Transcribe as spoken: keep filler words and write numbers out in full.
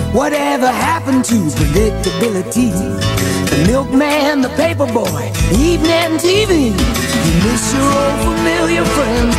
Whatever happened to predictability? The milkman, the paperboy, evening T V. You miss your old familiar friends,